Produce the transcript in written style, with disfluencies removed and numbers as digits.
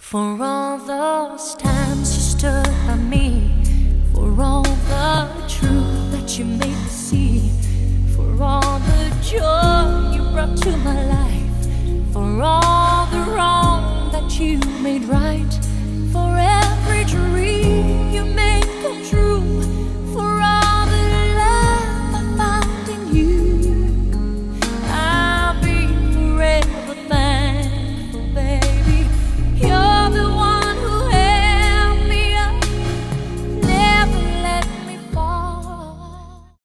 For all those times you stood by me, for all the truth that you made me see, for all the joy you brought to my life, for all the wrong that you made right.